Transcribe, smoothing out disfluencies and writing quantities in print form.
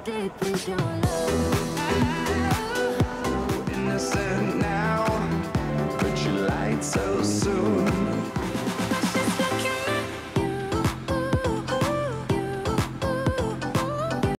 deep is your love? Innocent now, but you lied so soon.